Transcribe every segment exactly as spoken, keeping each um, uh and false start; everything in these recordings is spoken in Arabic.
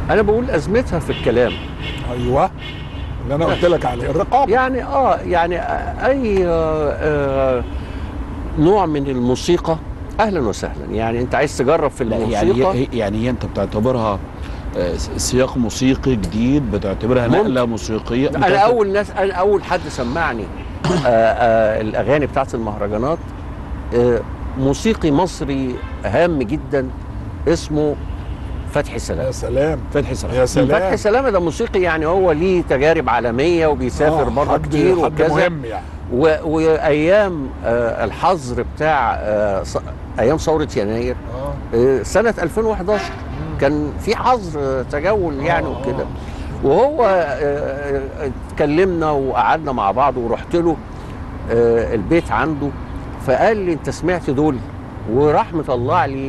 انا بقول ازمتها في الكلام. ايوه اللي انا قلت لك عليه الرقابه. يعني اه يعني اي آه آه نوع من الموسيقى اهلا وسهلا، يعني انت عايز تجرب في الموسيقى. يعني يعني انت بتعتبرها سياق موسيقي جديد، بتعتبرها نقله موسيقيه؟ انا اول ناس انا اول حد سمعني آآ آآ الاغاني بتاعت المهرجانات موسيقي مصري هام جدا اسمه فتحي سلامه. يا سلام فتحي سلامه يا سلام فتحي سلامه ده موسيقي يعني هو ليه تجارب عالميه وبيسافر آه بره كتير حد وكذا مهم يعني. وايام آه الحظر بتاع آه ايام ثوره يناير آه سنه ألفين وحداشر كان في حظر تجول يعني وكده، وهو اتكلمنا وقعدنا مع بعض ورحت له البيت عنده، فقال لي انت سمعت دول؟ وراح مطلع لي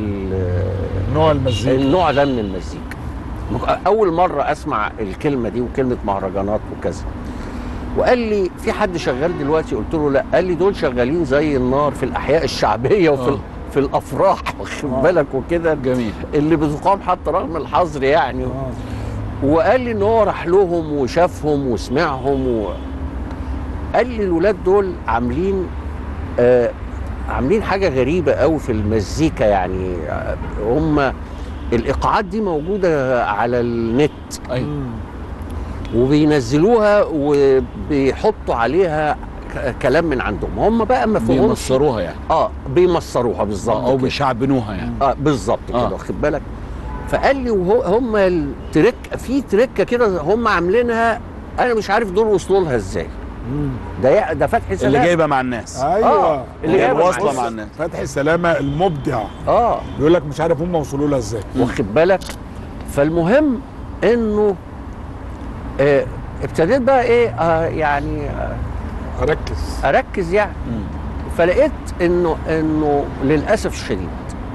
نوع المزيكا النوع ده من المزيكا. اول مره اسمع الكلمه دي وكلمه مهرجانات وكذا، وقال لي في حد شغال دلوقتي؟ قلت له لا. قال لي دول شغالين زي النار في الاحياء الشعبيه وفي أوه. في الافراح واخد بالك وكده، جميل، اللي بتقام حتى رغم الحظر يعني. أوه. وقال لي ان هو راح لهم وشافهم وسمعهم و... قال لي الولاد دول عاملين آه عاملين حاجه غريبه قوي في المزيكا، يعني آه هم الايقاعات دي موجوده على النت. ايوه وبينزلوها وبيحطوا عليها كلام من عندهم هم بقى، ما فهموش بيمصروها يعني. اه بيمصروها بالظبط او بيشعبنوها يعني. اه بالظبط كده آه. واخد بالك. فقال لي وهم التريك في تريكه كده هم عاملينها، انا مش عارف دول وصلوا لها ازاي. ده ده فتحي سلامه اللي جايبه مع الناس. ايوه آه. اللي جايبه واصله مع الناس. فتحي سلامه المبدع. اه بيقول لك مش عارف هم وصلوا لها ازاي، واخد بالك. فالمهم انه آه ابتديت بقى ايه آه يعني آه اركز اركز يعني. مم. فلقيت انه انه للاسف الشديد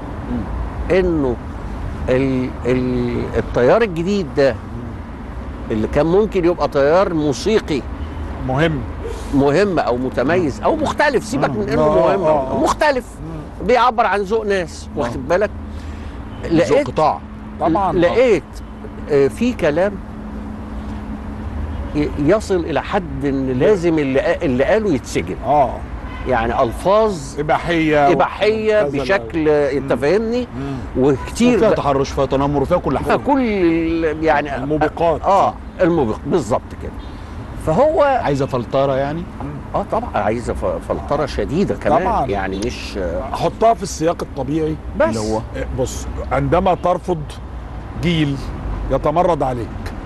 انه ال ال التيار الجديد ده اللي كان ممكن يبقى تيار موسيقي مهم مهم او متميز او مختلف، سيبك من انه مهم أو مختلف بيعبر عن ذوق ناس واخد بالك. لقيت قطاع طبعا لقيت آه في كلام يصل الى حد ان لازم اللي اللي قاله يتسجن. اه يعني الفاظ اباحيه اباحيه بشكل انت فاهمني، وكتير فيها تحرش فيها تنمر فيها كل حاجه، كل يعني الموبقات. اه الموبق بالظبط كده. فهو عايزه فلتره يعني. اه طبعا عايزه فلتره شديده كمان طبعا. يعني مش احطها في السياق الطبيعي بس اللي هو بص، عندما ترفض جيل يتمرد عليك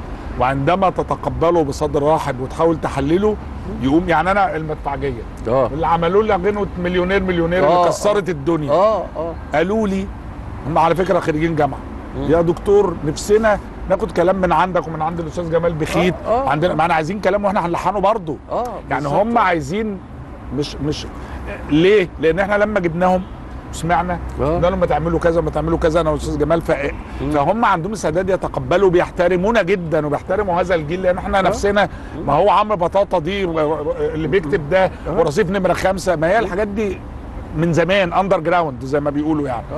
وعندما تتقبله بصدر رحب وتحاول تحلله يقوم، يعني انا المدفعجيه اه اللي عملوا لي غنوه مليونير مليونير آه اللي كسرت آه الدنيا اه اه قالوا لي هم على فكره خريجين جامعه، يا دكتور نفسنا ناخد كلام من عندك ومن عند الاستاذ جمال بخيت. آه آه عندنا ما احنا عايزين كلام واحنا هنلحنه برضه. اه يعني هم عايزين مش مش ليه؟ لان احنا لما جبناهم سمعنا قلنا لهم ما تعملوا كذا ما تعملوا كذا انا والاستاذ جمال، ف... فهم عندهم استعداد يتقبلوا بيحترمونا جدا وبيحترموا هذا الجيل، لان احنا نفسنا ما هو عمرو بطاطا دي اللي بيكتب ده ورصيف نمره خمسه، ما هي الحاجات دي من زمان اندر جراوند زي ما بيقولوا يعني.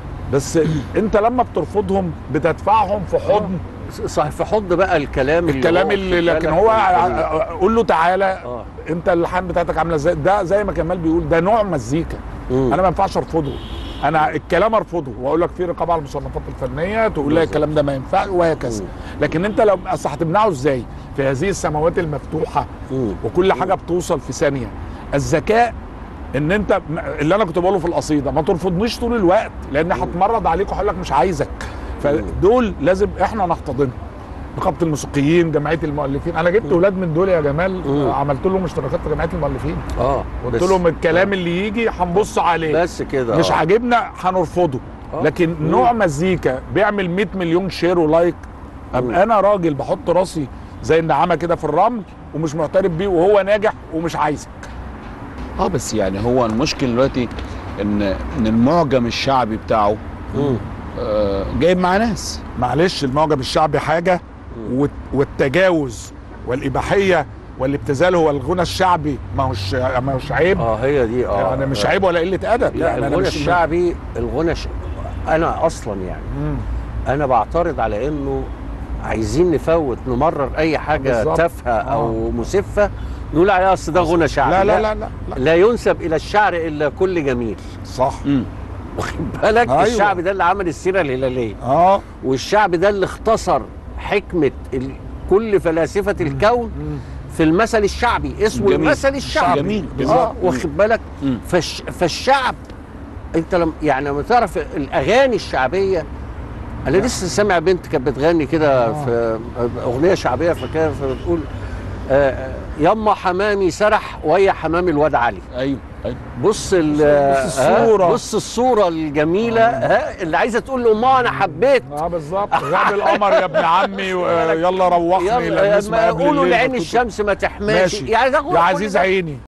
بس انت لما بترفضهم بتدفعهم في حضن صح، في حضن بقى الكلام الكلام اللي, اللي لكن هو قول له تعالى آه. انت اللحان بتاعتك عامله ازاي، ده زي ما كمال بيقول ده نوع مزيكا. مم. انا ما ينفعش ارفضه، انا الكلام ارفضه واقول لك في رقابه على المصنفات الفنيه تقول لي الكلام ده ما ينفعش وهكذا. لكن انت لو اصل هتمنعه ازاي في هذه السماوات المفتوحه؟ مم. وكل حاجه بتوصل في ثانيه. الذكاء ان انت اللي انا كنت بقوله في القصيده ما ترفضنيش طول الوقت لان هتمرد عليك وهقول لك مش عايزك، فدول لازم احنا نحتضنهم. نقابه الموسيقيين، جمعيه المؤلفين، انا جبت اولاد من دول يا جمال مم. عملت لهم اشتراكات في جمعيه المؤلفين. اه قلت لهم الكلام آه. اللي يجي هنبص عليه بس كده، مش عاجبنا هنرفضه. آه. لكن مم. نوع مزيكا بيعمل مية مليون شير ولايك ابقى انا راجل بحط راسي زي النعامه كده في الرمل ومش معترف بيه وهو ناجح ومش عايزك. اه بس يعني هو المشكله دلوقتي ان ان المعجم الشعبي بتاعه مم. آه جايب مع ناس. معلش المعجم الشعبي حاجه والتجاوز والاباحيه والابتذال هو الغنى الشعبي ما هوش ما هوش عيب. اه هي دي اه يعني مش عيب ولا قله ادب. لا يعني الغنى الشعبي الغنى ش... انا اصلا يعني مم. انا بعترض على انه عايزين نفوت نمرر اي حاجه بالظبط. تافهه آه. او مسفه نقول عليها اصل ده غنى شعبي. لا لا لا لا, لا. لا ينسب الى الشعر الا كل جميل. صح. مم. واخد بالك؟ أيوة. الشعب ده اللي عمل السيره الهلاليه، اه والشعب ده اللي اختصر حكمه ال... كل فلاسفه الكون في المثل الشعبي، اسمه جميل. المثل الشعبي. جميل. اه واخد بالك؟ مم. فالش... فالشعب انت لم... يعني لما تعرف الاغاني الشعبيه، انا لسه سامع بنت كانت بتغني كده آه. في اغنيه شعبيه فكده، فبتقول آه يما حمامي سرح ويا حمامي الواد علي. ايوه ايوه بص ال- بص الصورة. ها، بص الصوره الجميله ها اللي عايزه تقول لامها انا حبيت. اه بالظبط. غاب القمر يا ابن عمي و- يلا روحني يلا للنسمة ما قبل يقولوا الليل لعين ما كنت- الشمس ما تحماش. ماشي يعني ده هو يا كل عزيز ده. عيني